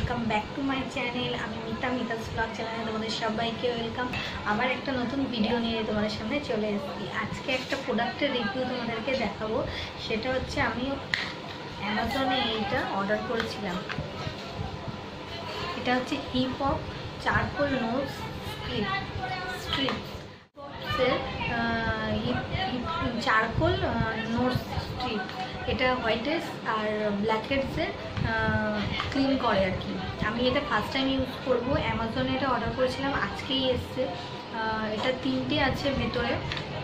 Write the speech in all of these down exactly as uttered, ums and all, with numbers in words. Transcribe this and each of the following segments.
Welcome back to my channel. আমি Mita, Mita's blog চ্যানেলে তোমাদের সবাইকে ওয়েলকাম। আবার একটা নতুন ভিডিও নিয়ে তোমাদের সামনে চলে এসেছি। আজকে একটা প্রোডাক্টের রিভিউ তোমাদেরকে দেখাবো। সেটা হচ্ছে আমি অ্যামাজনে এইটা অর্ডার করেছিলাম। এটা হচ্ছে hip hop charcoal nose strip স্ট্রিপসের চারকোল নোজ স্ট্রিপ। এটা হোয়াইটেস আর ব্ল্যাকহেডসের ক্লিন করে আর কি। আমি এটা ফার্স্ট টাইম ইউজ করব। অ্যামাজনে এটা অর্ডার করেছিলাম, আজকেই এসছে। এটা তিনটে আছে ভেতরে,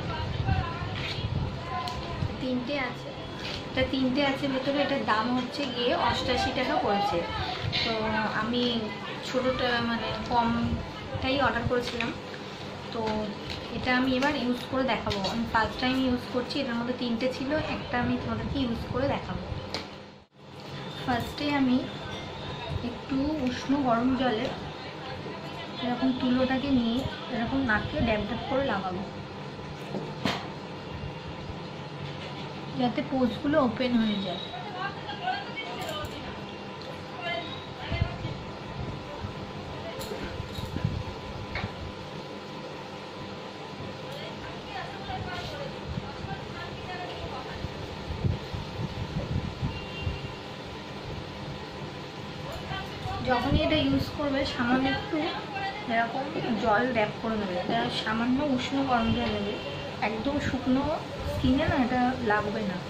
তিনটে আছে এটা তিনটে আছে ভেতরে। এটার দাম হচ্ছে গিয়ে অষ্টাশি টাকা পড়েছে। তো আমি ছোটোটা মানে কমটাই অর্ডার করেছিলাম। তো এটা আমি এবার ইউজ করে দেখাবো। আমি ফার্স্ট টাইম ইউজ করছি। এটার মধ্যে তিনটে ছিল, একটা আমি তোমাদেরকে ইউজ করে দেখাবো। ফার্স্টে আমি একটু উষ্ণ গরম জলে এরকম তুলোটাকে নিয়ে এরকম নাকে ড্যাব ড্যাব করে লাগাবো, যাতে পোর্সগুলো ওপেন হয়ে যায়। যখনই এটা ইউজ করবে সামান্য একটু এরকম জল ড্যাপ করে নেবে, এটা সামান্য উষ্ণ গরম জল নেবে। একদম শুকনো স্কিনে না এটা লাগবে না।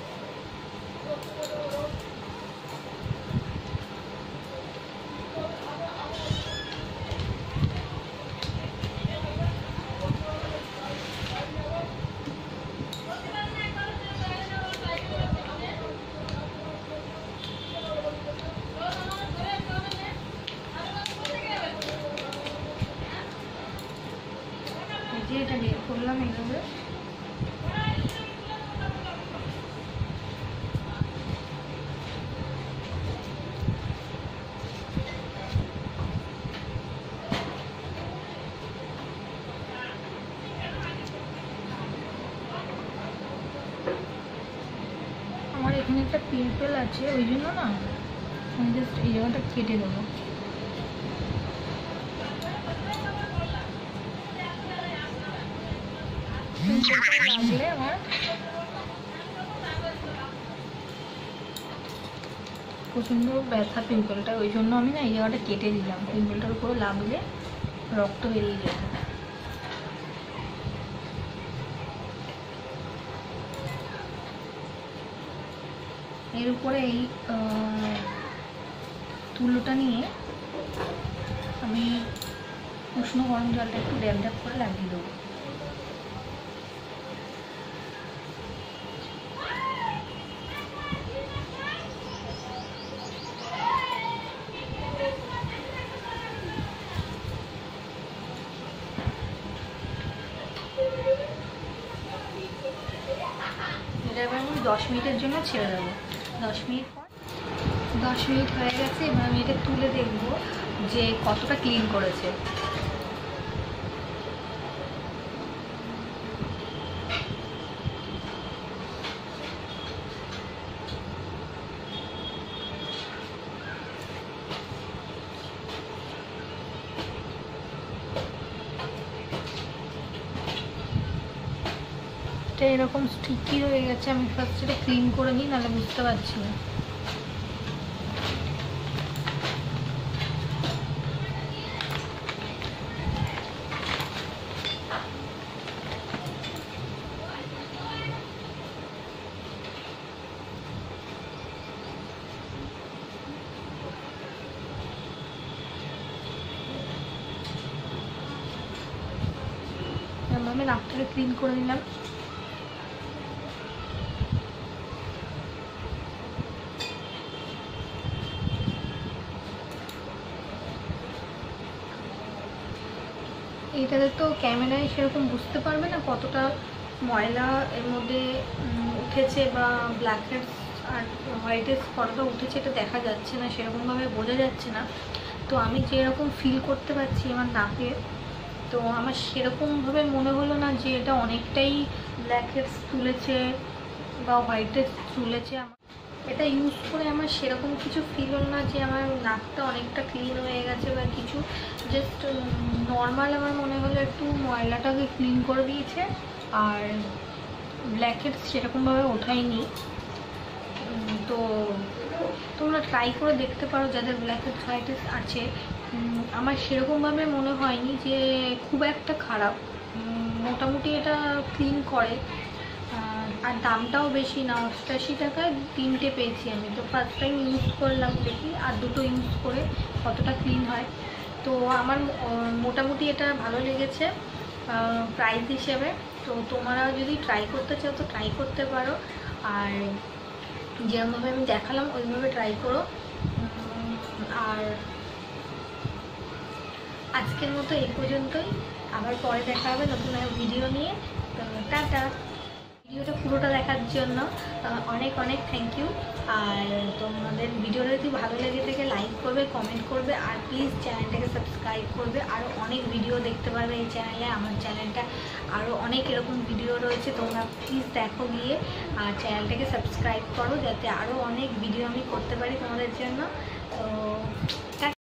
যে এটা বের করলাম এইভাবে। আমার এখানে একটা পিম্পল আছে, ওই জন্য না আমি জাস্ট এই জায়গাটা কেটে দেবো। লাগলে আমার প্রচণ্ড ব্যথা পিম্পলটা, ওই জন্য আমি না এই জায়গাটা কেটে দিলাম। পিম্পলটার উপরে লাগলে রক্ত বেরিয়ে যেত। এর উপরে এই তুলোটা নিয়ে আমি উষ্ণ গরম জলটা একটু ড্যাব ড্যাব করে লাগিয়ে দেবো। এটা এবার আমি দশ মিনিটের জন্য ছেড়ে দেবো। দশ মিনিট পর দশ মিনিট হয়ে গেছে। এবার আমি এটা তুলে দেখবো যে কতটা ক্লিন করেছে। এটা এরকম স্টিকি হয়ে গেছে। আমি ফার্স্ট এটা ক্লিন করে নিই, নাহলে বুঝতে পারছি না। আমি নাকটাকে ক্লিন করে নিলাম। এইটাতে তো ক্যামেরায় সেরকম বুঝতে পারবে না কতটা ময়লা এর মধ্যে উঠেছে বা ব্ল্যাকহেডস আর হোয়াইটেস কতটা উঠেছে এটা দেখা যাচ্ছে না, সেরকমভাবে বোঝা যাচ্ছে না। তো আমি যেরকম ফিল করতে পারছি আমার নাকে, তো আমার সেরকমভাবে মনে হলো না যে এটা অনেকটাই ব্ল্যাকহেডস তুলেছে বা হোয়াইটেস তুলেছে। আমার এটা ইউজ করে আমার সেরকম কিছু ফিল হল না যে আমার নাকটা অনেকটা ক্লিন হয়ে গেছে বা কিছু, জাস্ট নর্মাল আমার মনে হলো একটু ময়লাটাকে ক্লিন করে দিয়েছে, আর ব্ল্যাকহেডস সেরকমভাবে ওঠায়নি। তো তোমরা ট্রাই করে দেখতে পারো যাদের ব্ল্যাকহেডস আছে। আমার সেরকমভাবে মনে হয়নি যে খুব একটা খারাপ, মোটামুটি এটা ক্লিন করে, আর দামটাও বেশি না, অষ্টাশি টাকায় তিনটে পেয়েছি আমি। তো ফার্স্ট টাইম ইউজ করলাম, দেখি আর দুটো ইউজ করে কতটা ক্লিন হয়। তো আমার মোটামুটি এটা ভালো লেগেছে প্রাইস হিসেবে। তো তোমরাও যদি ট্রাই করতে চাও তো ট্রাই করতে পারো, আর যেরকমভাবে আমি দেখালাম ওইভাবে ট্রাই করো। আর আজকের মতো এই পর্যন্তই, আবার পরে দেখা হবে নতুন ভিডিও নিয়ে। তো টাটা। ভিডিওটা পুরোটা দেখার জন্য অনেক অনেক থ্যাংক ইউ। আর তোমাদের ভিডিওটা যদি ভালো লেগে থাকে লাইক করবে, কমেন্ট করবে, আর প্লিজ চ্যানেলটাকে সাবস্ক্রাইব করবে। আরও অনেক ভিডিও দেখতে পারবে এই চ্যানেলে। আমার চ্যানেলটা আরও অনেক এরকম ভিডিও রয়েছে, তোমরা প্লিজ দেখো গিয়ে, আর চ্যানেলটাকে সাবস্ক্রাইব করো যাতে আরও অনেক ভিডিও আমি করতে পারি তোমাদের জন্য। তো